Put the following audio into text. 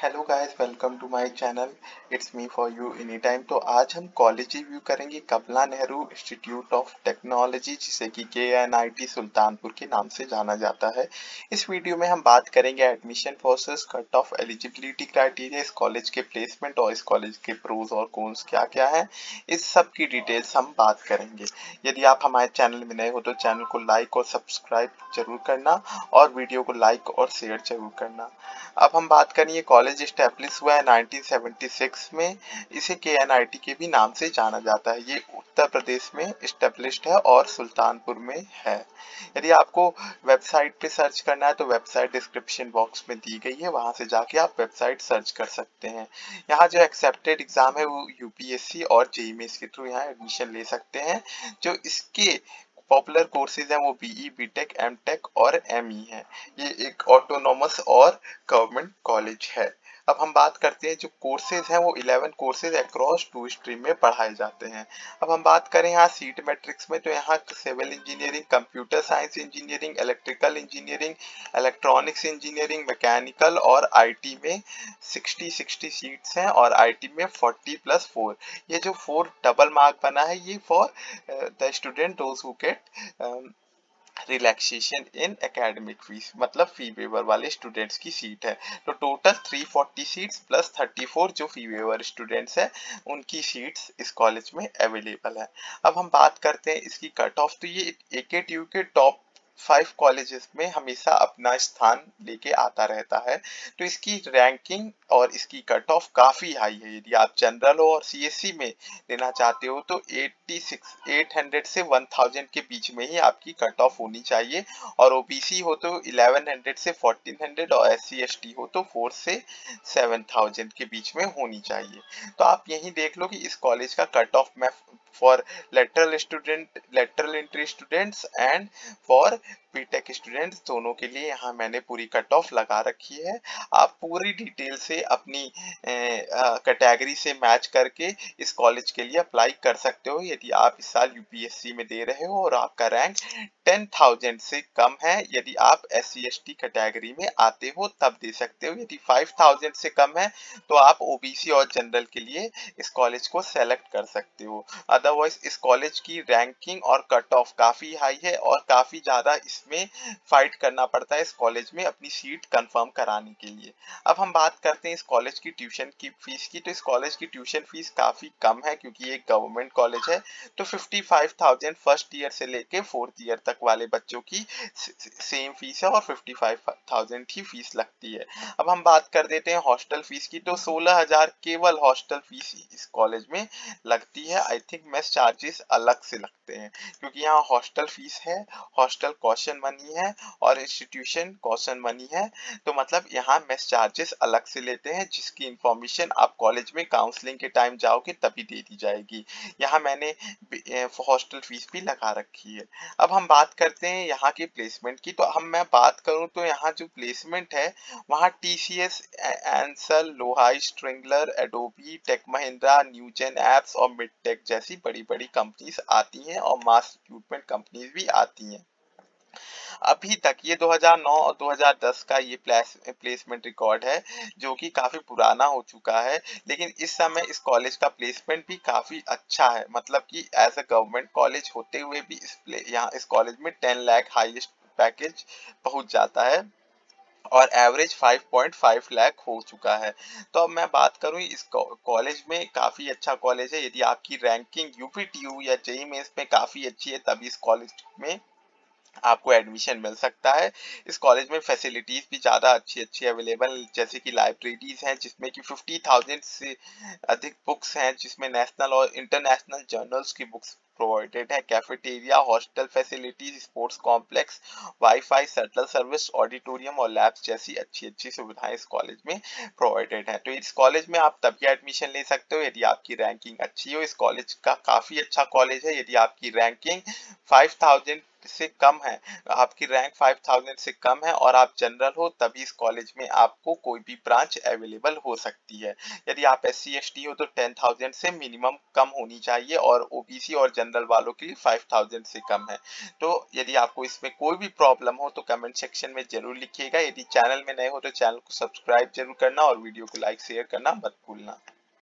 Hello guys, welcome to my channel. It's me for you any time. तो आज हम college review करेंगे Kamla Nehru institute of technology, जिसे कि KNIT सुल्तानपुर के नाम से जाना जाता है। इस वीडियो में हम बात करेंगे admission process, cut off, eligibility criteria, इस कॉलेज के प्लेसमेंट और इस कॉलेज के प्रोज और कॉन्स क्या क्या है, इस सब की डिटेल्स हम बात करेंगे। यदि आप हमारे चैनल में नए हो तो चैनल को लाइक और सब्सक्राइब जरूर करना और वीडियो को लाइक और शेयर जरूर करना। अब हम बात करेंगे, कॉलेज स्टैब्लिश हुआ है 1976 में। इसे KNIT के भी नाम से जाना जाता है। ये उत्तर प्रदेश में स्टैब्लिश्ड है और सुल्तानपुर में है। यदि आपको वेबसाइट पे सर्च करना है तो वेबसाइट डिस्क्रिप्शन बॉक्स में दी गई है, वहां से जाके आप वेबसाइट सर्च कर सकते हैं। यहाँ जो एक्सेप्टेड एग्जाम है वो UPSC और JEE मेंस के थ्रू यहाँ एडमिशन ले सकते हैं। जो इसके पॉपुलर कोर्सेज हैं वो BE, BTech, MTech और ME है। ये एक ऑटोनॉमस और गवर्नमेंट कॉलेज है। अब हम बात करते हैं, जो कोर्सेज हैं वो 11 कोर्सेज अक्रॉस 2 स्ट्रीम में पढ़ाए जाते हैं। अब हम बात करें यहाँ सीट मैट्रिक्स में, तो यहाँ civil engineering, computer science engineering, electrical engineering, electronics engineering, mechanical और IT में 60 सीट्स हैं और IT में 40+4। ये जो 4 डबल मार्क बना है, ये for the student those who get relaxation in academic fees, मतलब फी वेवर वाले स्टूडेंट्स की सीट है। तो टोटल 340 सीट्स प्लस 34 जो फी वेवर स्टूडेंट्स है उनकी सीट्स इस कॉलेज में अवेलेबल है। अब हम बात करते हैं इसकी कट ऑफ। तो ये AKTU के टॉप 5 कॉलेजेस में हमेशा अपना स्थान लेके आता रहता है। तो इसकी रैंकिंग और इसकी कट ऑफ काफी हाई है। यदि आप जनरल हो और CSC में लेना चाहते हो तो 800 से 1000 के बीच में ही आपकी कट ऑफ होनी चाहिए, और OBC हो तो 1100 से 1400 और SC/ST हो तो 4 से 7000 के बीच में होनी चाहिए। तो आप यही देख लो कि इस कॉलेज का कट ऑफ मैं for lateral entry students and for BTech students दोनों के लिए यहाँ मैंने पूरी कट ऑफ लगा रखी है। आप पूरी डिटेल से अपनी कैटेगरी से मैच करके इस कॉलेज के लिए अप्लाई कर सकते हो। यदि आप इस साल UPSC में दे रहे हो और आपका रैंक 10,000 से कम है, यदि आप SC/ST कैटेगरी में आते हो तब दे सकते हो। यदि 5,000 से कम है तो आप OBC और जनरल के लिए इस कॉलेज को सेलेक्ट कर सकते हो। अदरवाइज इस कॉलेज की रैंकिंग और कट ऑफ काफी हाई है और काफी ज्यादा इसमें फाइट करना पड़ता है इस कॉलेज में अपनी सीट कंफर्म कराने के लिए। अब हम बात करते हैं इस कॉलेज की ट्यूशन की फीस की। तो इस कॉलेज की ट्यूशन फीस काफी कम है क्योंकि ये गवर्नमेंट कॉलेज है। तो 55,000 फर्स्ट ईयर से लेके 4th ईयर तक वाले बच्चों की सेम फीस है और 55,000 ही फीस लगती है। अब हम बात कर देते हैं हॉस्टल फीस की। तो 16,000 केवल हॉस्टल फीस इस कॉलेज में लगती है। आई थिंक मेस चार्जेस अलग से लगते हैं क्योंकि यहाँ हॉस्टल फीस है, हॉस्टल कॉशन मनी है और इंस्टीट्यूशन कॉशन मनी है। तो मतलब यहाँ मेस चार्जेस अलग से लेते हैं, जिसकी इंफॉर्मेशन आप कॉलेज में काउंसलिंग के टाइम जाओगे तभी दे दी जाएगी। यहाँ मैंने हॉस्टल फीस भी लगा रखी है। अब हम बात करते हैं यहाँ की प्लेसमेंट की। तो हम मैं बात करूँ तो यहाँ जो प्लेसमेंट है वहाँ TCS, एंसल, लोहाई, स्ट्रिंगलर, Adobe, Tech Mahindra, Newgen apps और मिडटेक जैसी बड़ी बड़ी कंपनीज आती हैं और मास रिक्रूटमेंट कंपनीज भी आती हैं। अभी तक ये 2009 और 2010 का ये प्लेसमेंट रिकॉर्ड है जो कि काफी पुराना हो चुका है, लेकिन इस समय इस कॉलेज का प्लेसमेंट भी काफी अच्छा है। मतलब कि एज अ गवर्नमेंट कॉलेज होते हुए भी यहाँ इस कॉलेज में 10 लाख हाईएस्ट पैकेज पहुंच जाता है और एवरेज 5.5 लाख हो चुका है। तो अब मैं बात करूं, इस कॉलेज में काफी अच्छा कॉलेज है। यदि आपकी रैंकिंग UPTU या JEE मेंस में काफी अच्छी है तभी इस कॉलेज में आपको एडमिशन मिल सकता है। इस कॉलेज में फैसिलिटीज भी ज़्यादा अच्छी अच्छी अवेलेबल, जैसे कि लाइब्रेरीज हैं जिसमें कि 50,000 से अधिक बुक्स हैं, जिसमें नेशनल और इंटरनेशनल जर्नल्स की बुक्स प्रोवाइडेड है। Cafeteria, hostel facilities, sports complex, wifi, shuttle service, auditorium और लैब्स जैसी अच्छी अच्छी सुविधाएं इस कॉलेज में प्रोवाइडेड है। तो इस कॉलेज में आप तभी एडमिशन ले सकते हो यदि आपकी रैंकिंग अच्छी हो। इस कॉलेज का काफ़ी अच्छा कॉलेज है। यदि आपकी रैंकिंग 5,000 से कम है, आपकी रैंक 5000 से कम है और आप जनरल हो, तभी इस कॉलेज में आपको कोई भी ब्रांच अवेलेबल हो सकती है। यदि आप SC ST हो तो 10,000 से मिनिमम कम होनी चाहिए और OBC और जनरल वालों के लिए 5000 से कम है। तो यदि आपको इसमें कोई भी प्रॉब्लम हो तो कमेंट सेक्शन में जरूर लिखिएगा। यदि चैनल में नए हो तो चैनल को सब्सक्राइब जरूर करना और वीडियो को लाइक शेयर करना मत भूलना।